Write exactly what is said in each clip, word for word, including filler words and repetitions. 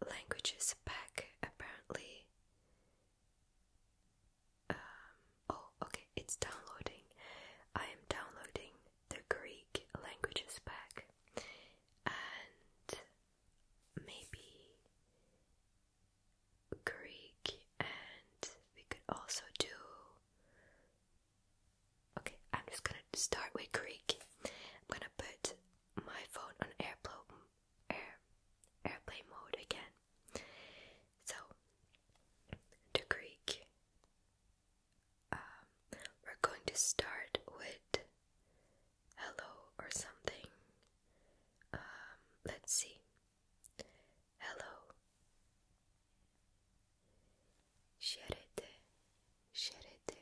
languages pack apparently. Um, oh, okay, it's downloading. I am downloading the Greek languages pack, and maybe Greek, and we could also do. Okay, I'm just gonna start with Greek. I'm gonna put my phone on airplane, air, airplane mode again. So, the Greek. Um, we're going to start with hello or something. Um, let's see. Hello. Χαίρετε, χαίρετε.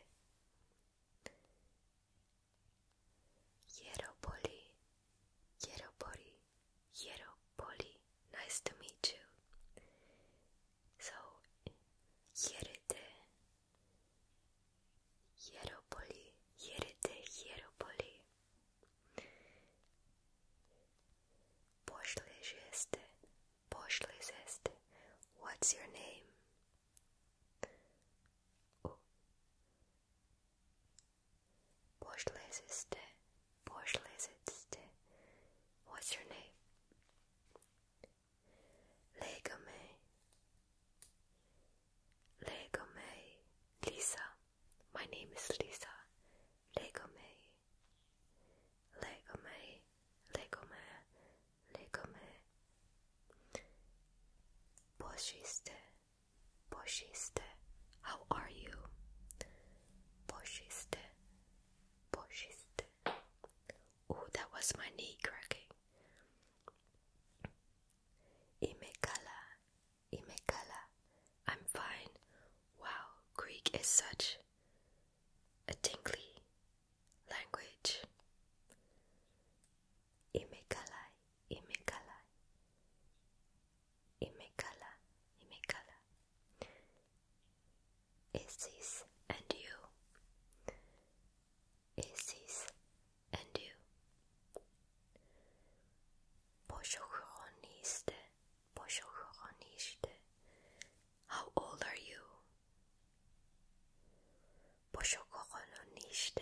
Χαίρο πολύ, χαίρο πολύ, χαίρο πολύ. Nice to meet you. So, χαίρετε, χαίρο πολύ, χαίρετε, χαίρο πολύ. Πώς λέγεστε, πώς λέγεστε. What's your name? Πώς λέγεστε, πώς λέγεστε. What's your name? Λέγομαι, λέγομαι Lisa. My name is Lisa. Λέγομαι, λέγομαι, λέγομαι, λέγομαι. Πώς είστε, πώς είστε. How are you? Πώς είστε, πώς είστε. Oh, that was my knee cracking. Είμαι καλά, είμαι καλά. I'm fine. Wow, Greek is such a tingly language. Είμαι καλά, είμαι καλά. Είμαι καλά, είμαι καλά. Εσείς and you. Εσείς and you. Πόσο χρόνο είστε, πόσο χρόνο είστε. How old are you? πόσο χρόνο είστε.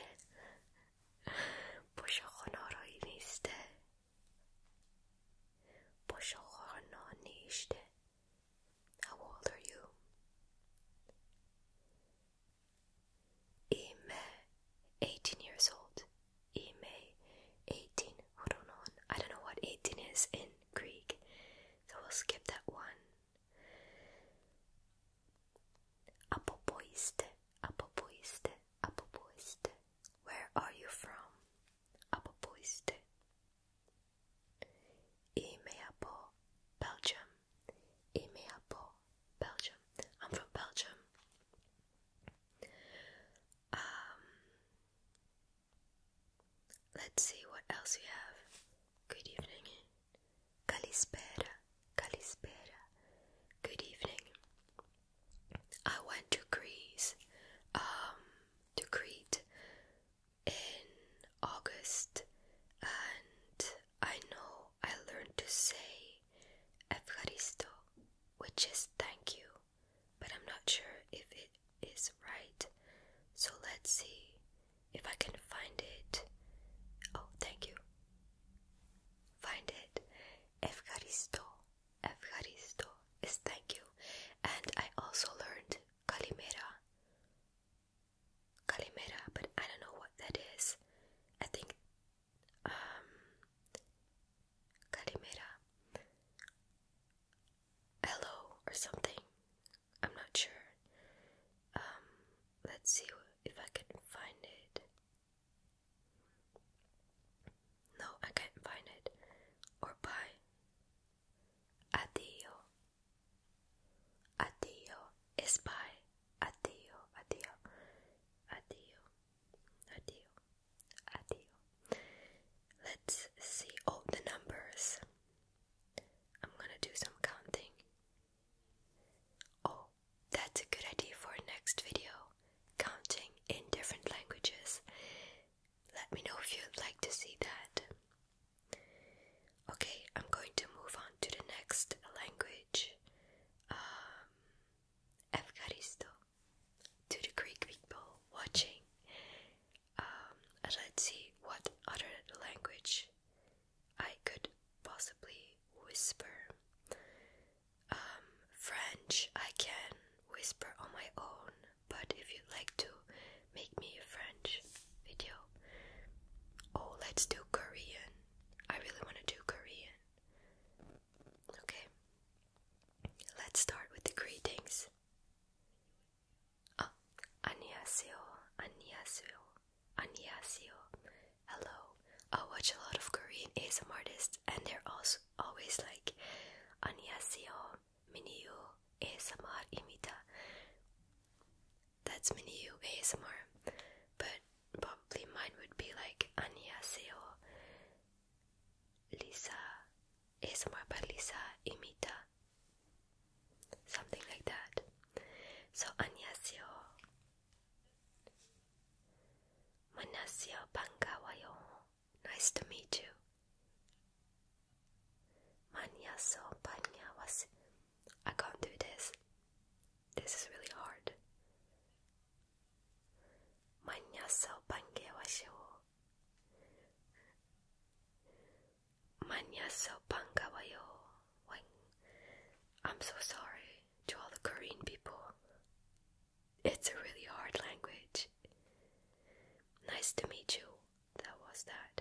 πόσο χρόνο είστε. πόσο χρόνο είστε. How old are you? Είμαι eighteen years old. Είμαι eighteen χρονών. I don't know what eighteen is in Greek, so we'll skip that one. Από πού είστε, από πού είστε, από πού είστε. Where are you from? Από πού είστε. Είμαι από Belgium. Είμαι από Belgium. I'm from Belgium. Um, let's see what else we have. Good evening. Kalispera, Kalispera. Good evening. I went to Greece, um, to Crete in August, and I know I learned to say Evcharisto, which is thank you, but I'm not sure if it is right. So let's see if I can find it. Oh, thank you. Find it. Evcharisto. Evcharisto is thank you. And I also learned Kalimera. Kalimera, but I don't know what that is. I think um Kalimera. Hello or something. I'm not sure. Um let's see if I can find it. No, I can't find it. Or bye. Addio. Addio is bye. Addio, addio, addio, addio, addio. Let's see. Oh, the numbers. I'm gonna do some counting. Oh, that's a good idea for a next video. Counting French, I can whisper on my own, but if you'd like to make me a French video, oh, let's do Korean. I really want to do Korean. Okay, let's start with the greetings. Oh, 안녕하세요, 안녕하세요, 안녕하세요. Hello. I watch a lot of Korean A S M R artists, and they're also always like 안녕하세요, 민유 A S M R입니다. That's Minyu A S M R, but probably mine would be like 안녕하세요, Lisa A S M R by Lisa입니다. Something like that. So 안녕하세요, 만나세요, 반가워요. Nice to meet you. 만나서 반가웠어. I can't do this. This is really hard. 만나서 반가워요. 만나서 반가워요. I'm so sorry to all the Korean people. It's a really hard language. Nice to meet you. That was that.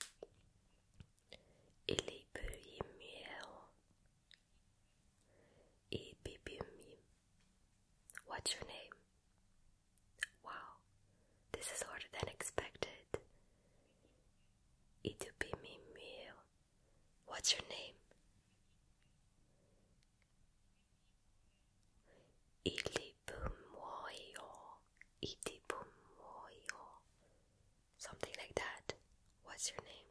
What's your name? Wow, this is harder than expected. What's your name? Something like that. What's your name?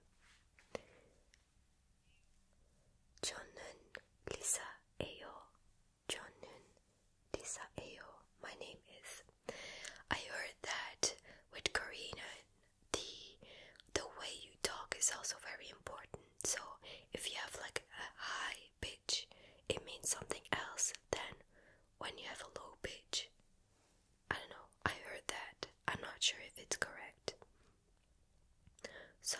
저는 리사예요. 저는 리사예요. My name is. I heard that with Korean, the the way you talk is also very important. So if you have like a high pitch, it means something else than when you have a low pitch. I don't know. I heard that. I'm not sure if it's correct. So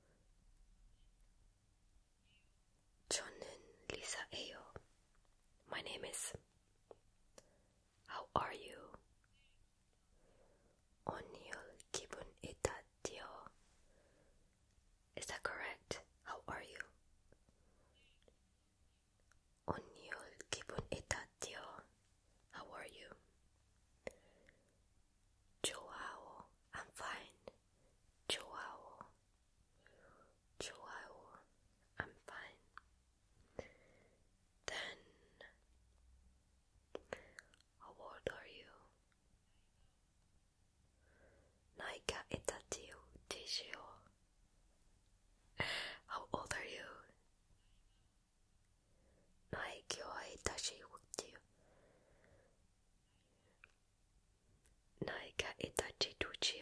저는 리사예요. My name is. How are you? 오늘 기분 어떠세요? Is that correct? How are you? 오늘 기분 어떠세요? How are you? 좋아요. I'm fine. 좋아요. 좋아요. I'm fine. Then, how old are you? 나이가 어떠세요? 되세요? How old are you? 나이가 어떠세요? 나이가 어떠세요?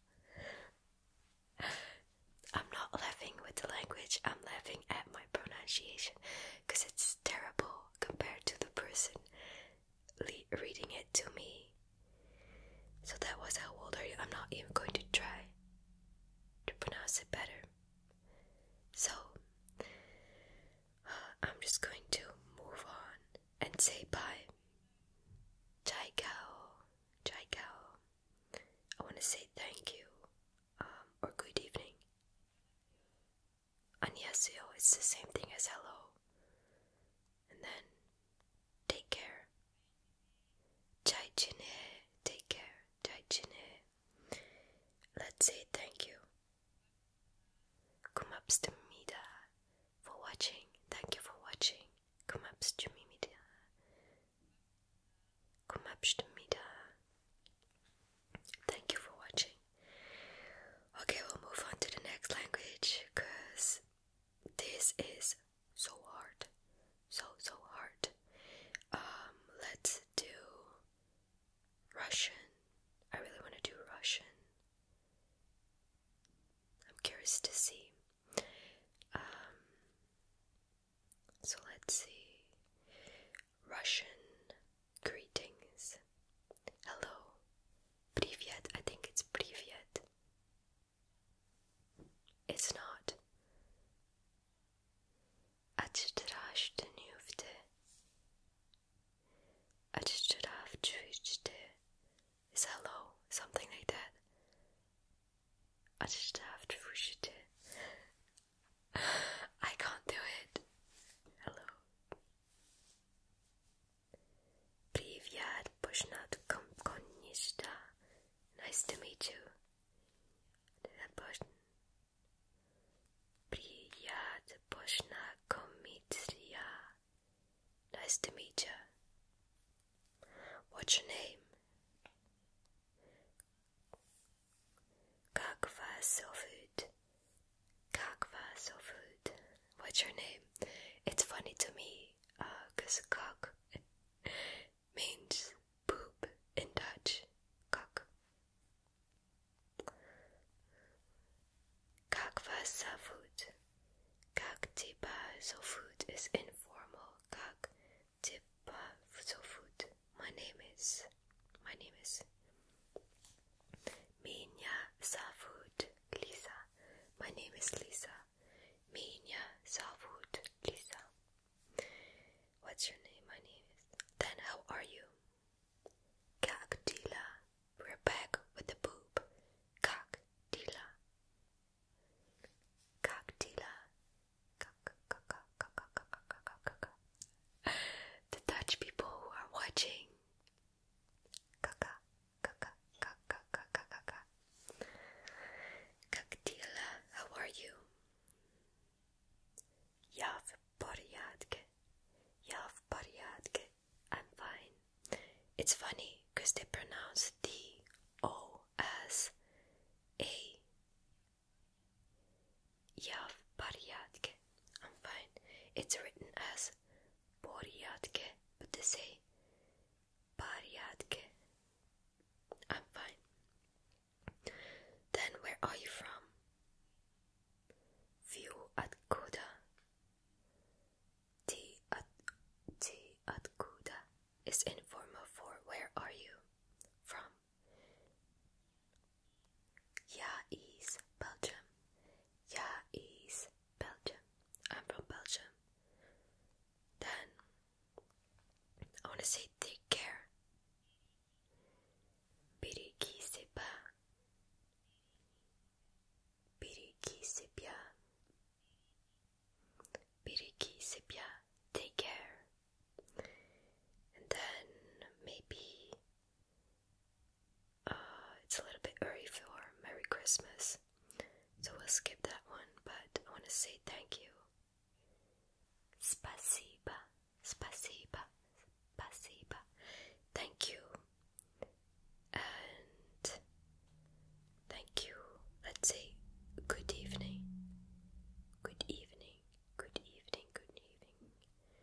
I'm not laughing with the language, I'm laughing at my pronunciation because it's terrible compared to the person le- reading it to me. So that was how old are you? I'm not even going to try to pronounce it better. So I'm just going to move on and say bye. Chai Gao. Chai Gao. I want to say thank you um, or good evening. 안녕하세요. It's the same thing as hello. And then take care. 잘 지내. Take care. 잘 지내. Let's say thank you. 고맙습니다 for watching. Thank you for watching. 고맙습니다. 고맙습니다. Thank you for watching. Okay, we'll move on to the next language because this is so hard. So, so hard. Um, let's do Russian. I really want to do Russian. I'm curious to see. Um, so let's see. Nice to meet you. Приятно познакомиться. Nice to meet you. What's your name? Как вас зовут? Как вас зовут? What's your name? It's funny to me, uh, cause kak means boob in Dutch. Kak. Как вас зовут? Как тебя зовут is informal. Как тебя зовут? My name is. My name is. Меня зовут Lisa. My name is Lisa. Меня зовут Lisa. What's your name? My name is. Then how are you? Как дела? We're back with the boob. Как дела? Как дела? Как, как, как, как, как, как, как, как, как. The Dutch people who are watching. Kaka, kaka, kaka, kaka, kaka. Как дела? How are you? Я в порядке. Я в порядке. I'm fine. It's funny because they pronounce the O as A. Я в порядке. I'm fine. It's written as порядке, but they say порядке. I'm fine. Then where are you from? View откуда? Ты от ты откуда is informal for where are you from? Я из Belgium. Я из Belgium. I'm from Belgium. Then I want to say take care. Береги себя. Береги себя. Береги себя. Take care. And then maybe uh, it's a little bit early for Merry Christmas, so we'll skip that one, but I want to say thank you. Спасибо. Спасибо. Спасибо. Thank you. And thank you. Let's say good evening. Good evening. Good evening. Good evening.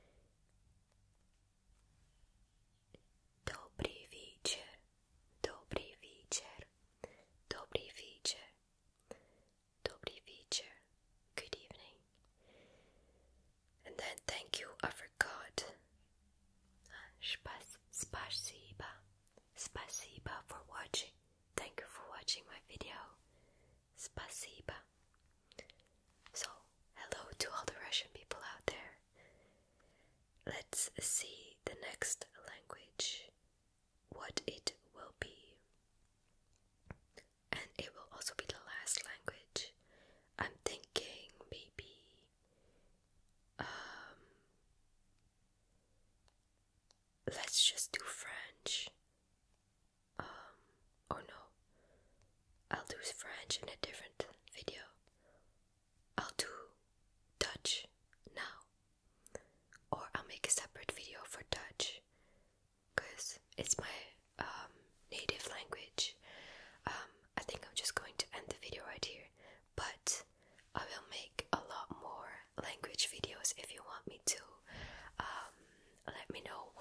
Добрый вечер. Добрый вечер. Добрый вечер. Добрый вечер. Good evening. And then thank you, I forgot. Спас- Спасибо. Спасибо for watching. Thank you for watching my video. Спасибо. So, hello to all the Russian people out there. Let's see the next language, what it will be. And it will also be the last language. I'm thinking maybe um let's just do French. Um or no. I'll do French in a different video. I'll do Dutch now. Or I'll make a separate video for Dutch, because it's my um, native language. Um, I think I'm just going to end the video right here, but I will make a lot more language videos if you want me to. Um, let me know